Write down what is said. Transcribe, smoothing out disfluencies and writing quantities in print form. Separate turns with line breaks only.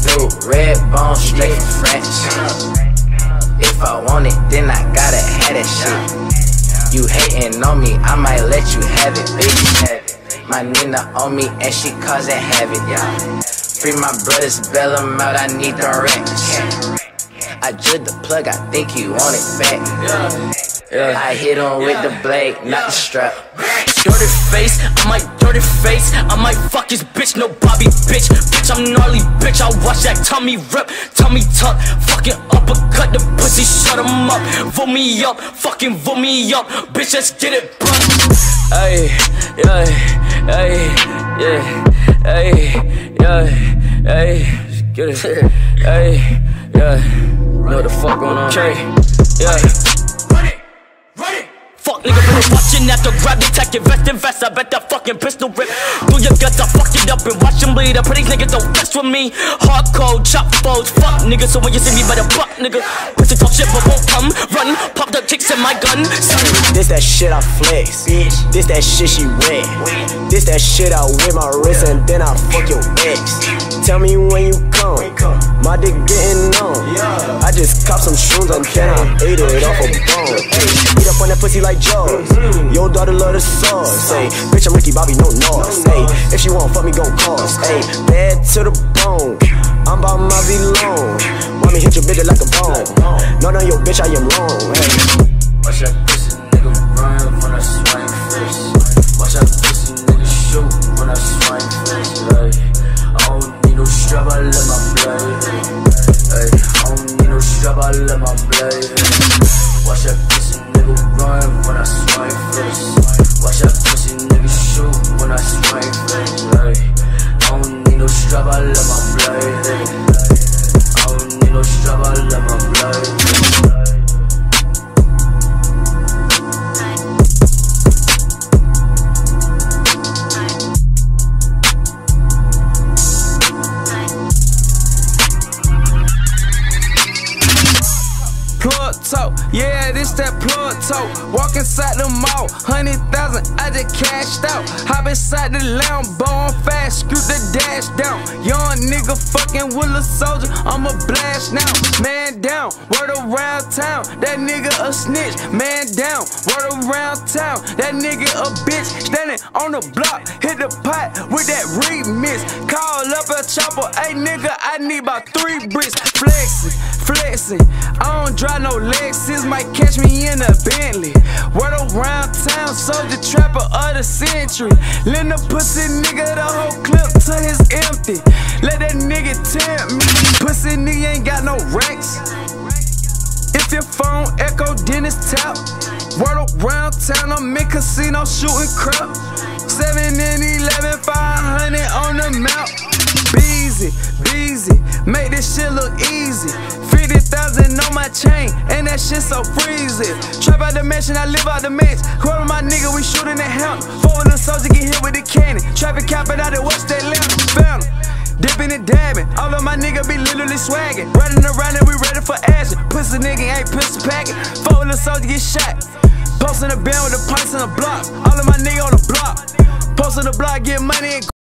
suit, red bone, straight from France. If I want it, then I gotta have that shit. You hating on me, I might let you have it, bitch. My Nina on me and she causing havoc, yeah. Free my brothers, bail them out, I need the racks. I drew the plug, I think he want it back. I hit him with the blade, not the strap.
Dirty face, I might dirty face. I might fuck his bitch, no Bobby bitch. Bitch, I'm gnarly, bitch, I watch that tummy rip, tummy tuck. Fucking uppercut the pussy, shut him up. Vote me up, fucking vote me up. Bitch, let's get it, bro. Ay, yeah, ay, yeah, ay, yeah, ay. Let's get it, ay, yeah. Know what the fuck going on? Okay, yeah. Fuck nigga, been watching at the grab, they tech, invest, I bet that fucking pistol rip through your guts, I fuck it up and watch them bleed. I pray these niggas don't mess with me. Hardcore, chop foes, fuck nigga, so when you see me better fuck nigga. Pussy talk shit but won't come, run, pop the kicks in my gun, son.
This that shit I flex, bitch. This that shit she wet. This that shit I whip my wrist and then I fuck your ex. Tell me when you come, my dick getting on. I just cop some shrooms and then I ate it off a bone. Eat up on that pussy like Jaws. Your daughter love the sauce. Say, bitch, I'm Ricky Bobby, no noise. Hey, if she won't fuck me, gon' cost. Hey, bad to the bone. I'm about my V-Long. Want me hit your bitch like a bone. No, your bitch, I am wrong. Hey.
Watch that pussy nigga run when I swing first. Watch that pussy nigga shoot when I swing first. Hey, I don't need no strap, I let my blade. Hey, I don't need no strap, I let my blade. Watch that pussy nigga run when I swing first. Watch that pussy nigga shoot when I swing first. Hey, I don't need no strap, I let my blade. Hey, I don't need no strap, I let my blade.
Plug talk, yeah, this that plug talk. Walk inside the mall, 100,000, I just cashed out. Hop inside the Lambo, I'm fast, screw the dash down. Young nigga fucking with a soldier, I'ma blast now. Man down, word around town, that nigga a snitch. Man down, word around town, that nigga a bitch. Standing on the block, hit the pot with that remix. Call up a chopper, hey nigga, I need about 3 bricks. Flexing, I don't drive no Lexus, might catch me in a Bentley. Word around town, soldier trapper of the century. Lend a pussy nigga the whole clip till it's empty. Let that nigga tempt me. Pussy nigga ain't got no racks. If your phone echo, then it's tap. Word around town, I'm in casino shooting crap. 7 and 11, 500 on the map. Beezy, make this shit look easy. 50,000 on my chain, and that shit so freezy. Trap out the mansion, I live out the mix. Quarter my nigga, we shooting that helmet. Forward the soldier, get hit with the cannon. Traffic capping out and watch that lamp. Found him, dipping and dabbing. All of my nigga be literally swagging. Running around and we ready for action. Pussy nigga ain't pistol packing. Forward the soldier, get shot. Posting the band with the pipes and the blocks. All of my nigga on the block. Posting the block, get money and